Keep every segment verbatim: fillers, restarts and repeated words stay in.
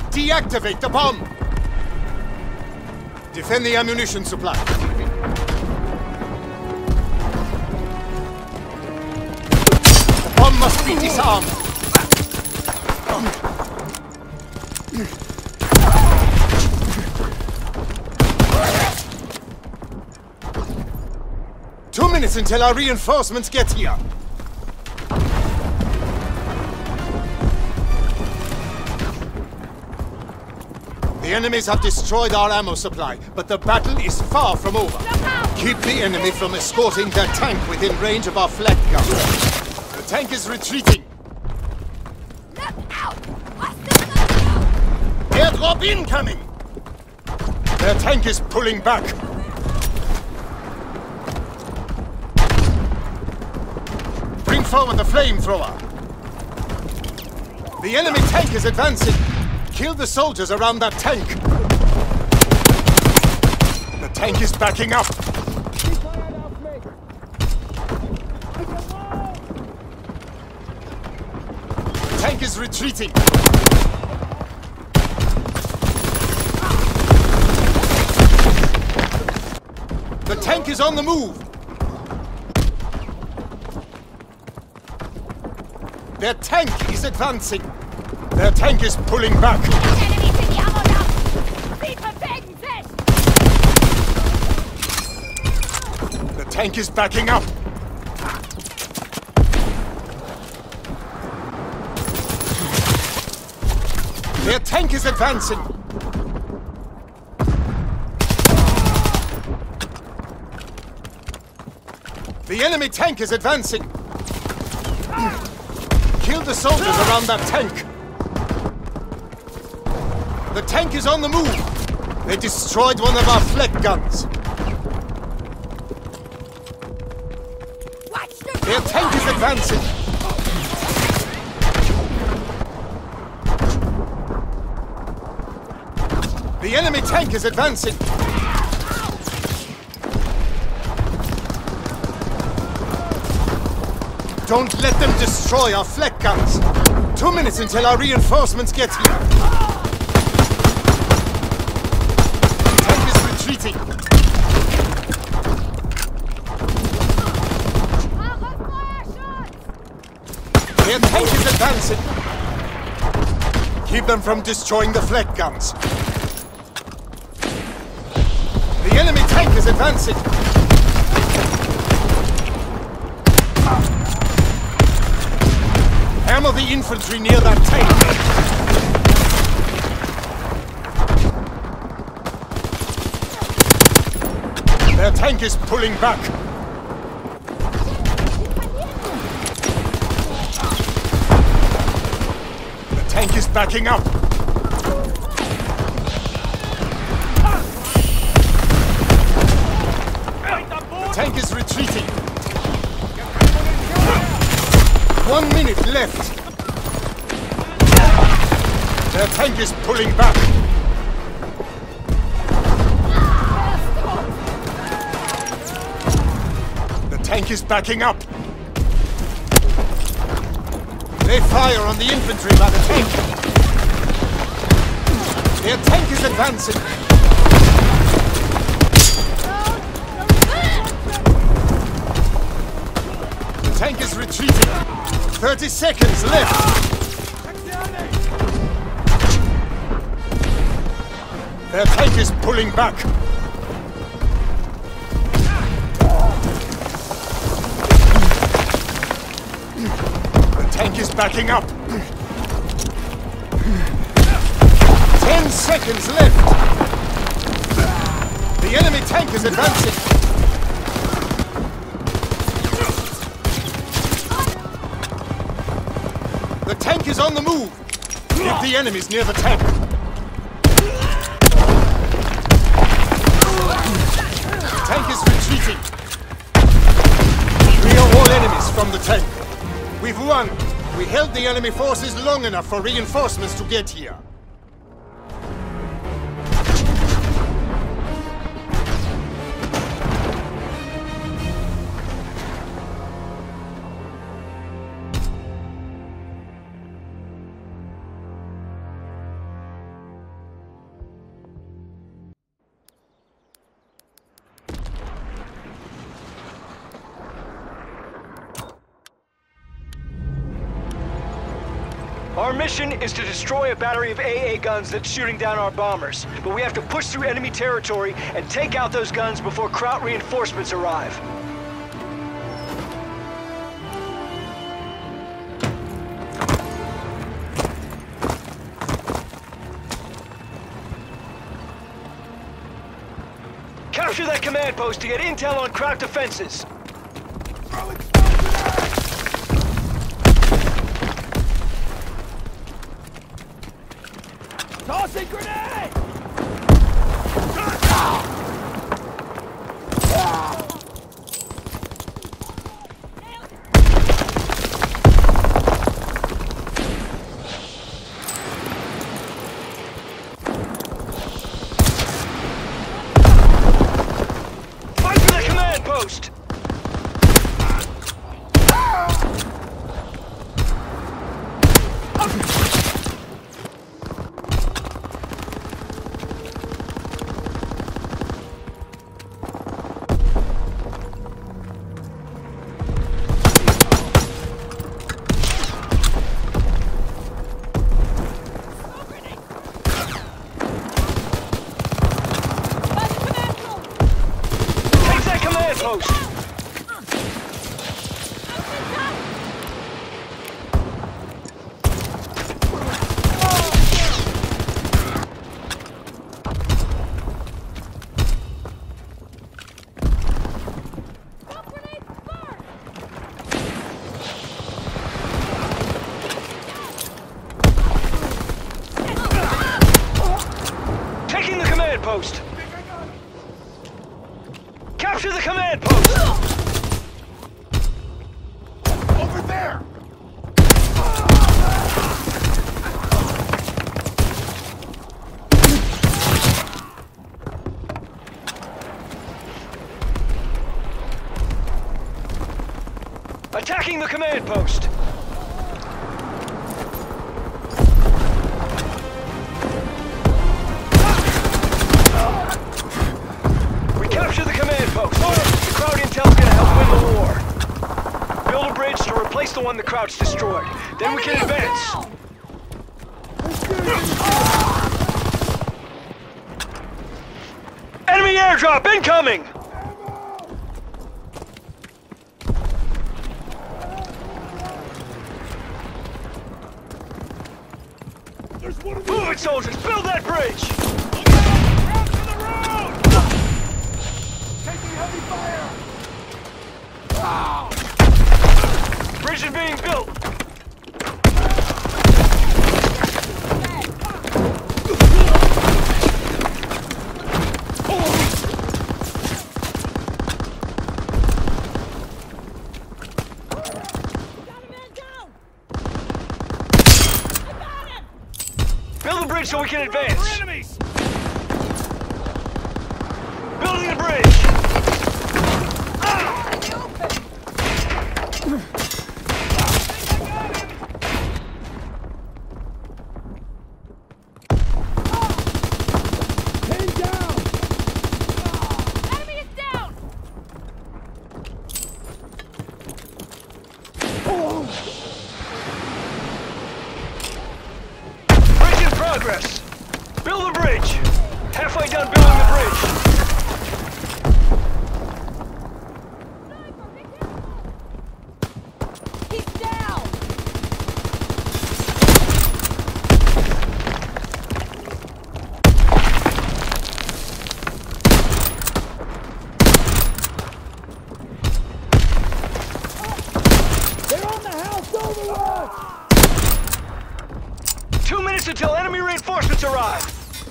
Deactivate the bomb! Defend the ammunition supply. The bomb must be disarmed. Two minutes until our reinforcements get here. The enemies have destroyed our ammo supply, but the battle is far from over. Keep the enemy from escorting their tank within range of our flak gun. The tank is retreating. Airdrop incoming! Their tank is pulling back. Bring forward the flamethrower. The enemy tank is advancing. Kill the soldiers around that tank. The tank is backing up. The tank is retreating. The tank is on the move. Their tank is advancing. Their tank is pulling back. The tank is backing up. Their tank is advancing. The enemy tank is advancing. Kill the soldiers around that tank. The tank is on the move. They destroyed one of our flak guns. Their tank is advancing. The enemy tank is advancing. Don't let them destroy our flak guns. Two minutes until our reinforcements get here. The tank is retreating. Their tank is advancing. Keep them from destroying the flak guns. The enemy tank is advancing. Hammer the infantry near that tank. Their tank is pulling back. The tank is backing up. The tank is retreating. One minute left. Their tank is pulling back. The tank is backing up. They fire on the infantry by the tank. Their tank is advancing. The tank is retreating. Thirty seconds left. Their tank is pulling back. The tank is backing up. Ten seconds left. The enemy tank is advancing. The tank is on the move. Keep the enemies near the tank. The tank is retreating. Clear all enemies from the tank. We've won. We held the enemy forces long enough for reinforcements to get here. Our mission is to destroy a battery of A A guns that's shooting down our bombers. But we have to push through enemy territory and take out those guns before Kraut reinforcements arrive. Capture that command post to get intel on Kraut defenses. Tossing grenade! Fight for the command post! Post. Taking the command post. Capture the command post! Over there! Attacking the command post! We capture the command post! The Kraut intel's gonna help win the war. Build a bridge to replace the one the Kraut's destroyed. Then we can advance. Enemy airdrop incoming! Move it, soldiers! Build that bridge! Taking heavy fire! Bridge is being built! Build the bridge so we can advance! Enemies! Building the bridge! Pinned down! Enemy is down! Bridge in progress! Build the bridge! Halfway done building the bridge! He's down! They're on the house overrun! Two minutes until enemy reinforcements arrive!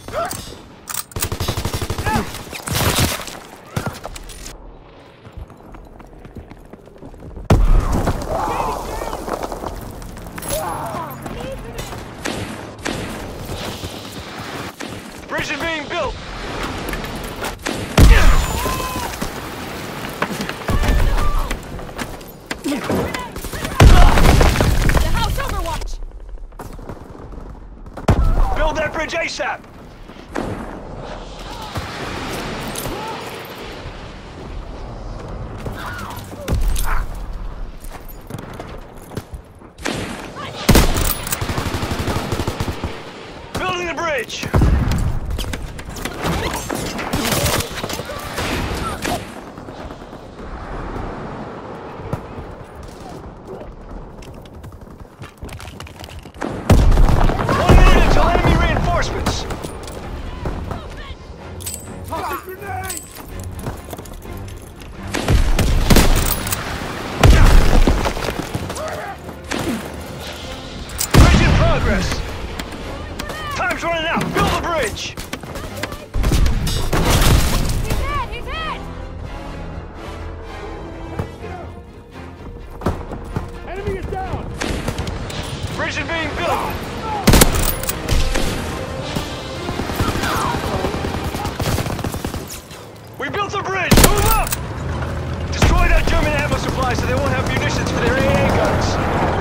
Bridge is being built! The house overwatch! Build that bridge ASAP! bridge. One minute until enemy reinforcements. Tossing grenade! Bridge in progress. Time's running out. Build the bridge. He's hit! He's hit! Enemy is down! Bridge is being built. We built the bridge. Move up. Destroy that German ammo supply so they won't have munitions for their A A guns.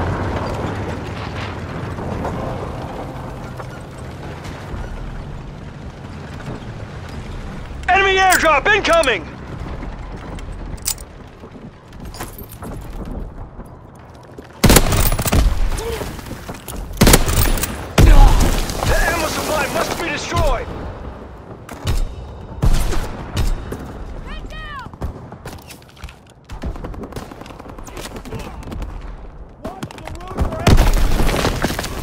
Enemy airdrop incoming! The ammo supply must be destroyed! Head down! Watch the road for enemy!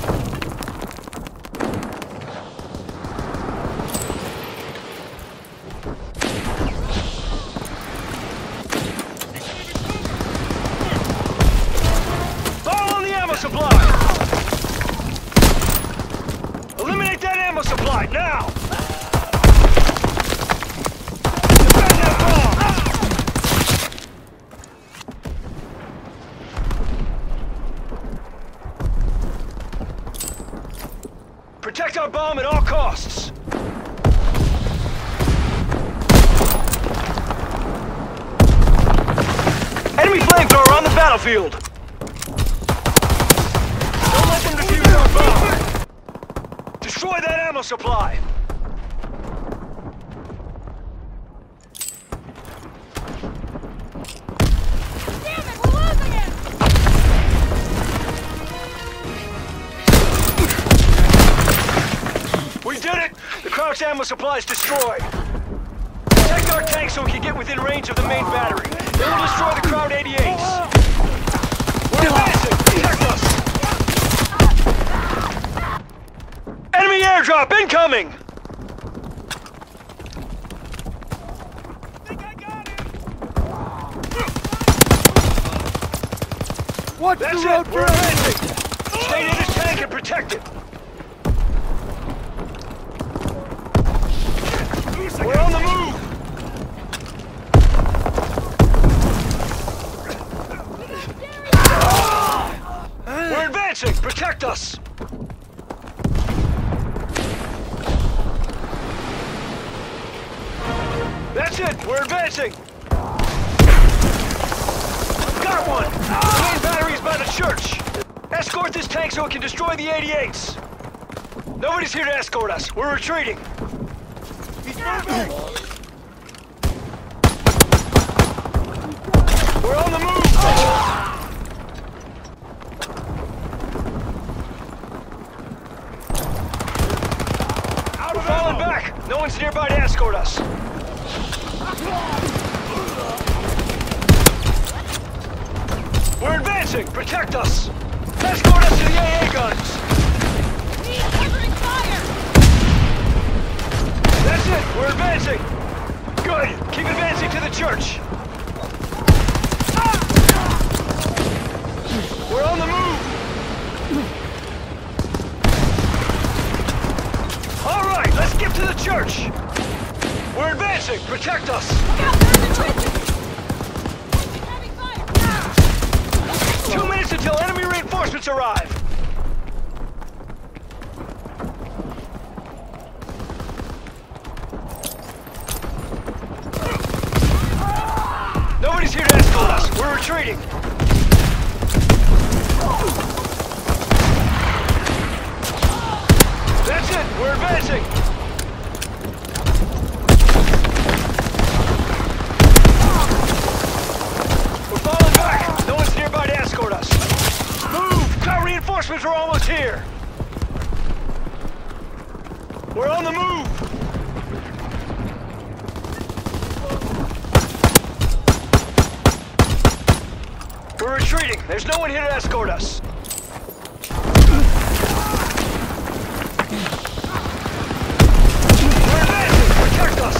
Fall on the ammo supply! Eliminate that ammo supply, now! Defend that bomb! Protect our bomb at all costs! Enemy flamethrower on the battlefield! Don't let them defuse our bomb! Destroy that ammo supply! Damn it! We're losing it! We did it! The Crouch ammo supply is destroyed! Protect our tank so we can get within range of the main battery. They will destroy the Crowd eighty-eights! We're advancing! Protect us! Enemy airdrop incoming! Think I got it! Watch That's the road it! We're advancing! Stay near this tank and protect it! We're on the move! We're advancing! Protect us! That's it! We're advancing! Got one! The main battery's by the church! Escort this tank so it can destroy the eighty-eights! Nobody's here to escort us. We're retreating. He's moving! We're on the move! We're falling back! No one's nearby to escort us. We're advancing! Protect us! Escort us to the A A guns! Need covering fire! That's it! We're advancing! Good! Keep advancing to the church! We're on the move! Alright, let's get to the church! We're advancing! Protect us! Look out! They're in the trenches! Heavy fire! Two minutes until enemy reinforcements arrive! Nobody's here to escort us. We're retreating. That's it. We're advancing. We're falling back. No one's nearby to escort us. Move! Our reinforcements are almost here. We're on the move! We're retreating. There's no one here to escort us. We're advancing! Protect us!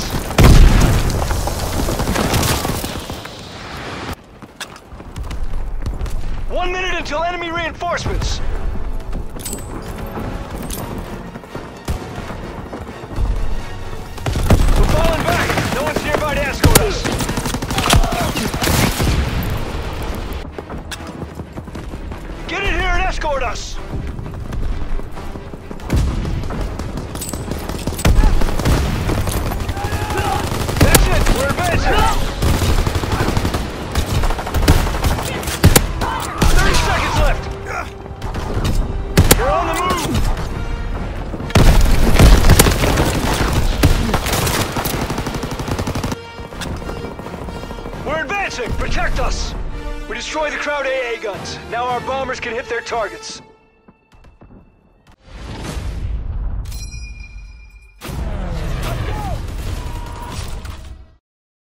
One minute until enemy reinforcements. We're falling back. No one's nearby to escort us. Get in here and escort us! That's it! We're advancing! thirty seconds left! We're on the move! We're advancing! Protect us! We destroyed the Crowd A A guns. Now our bombers can hit their targets.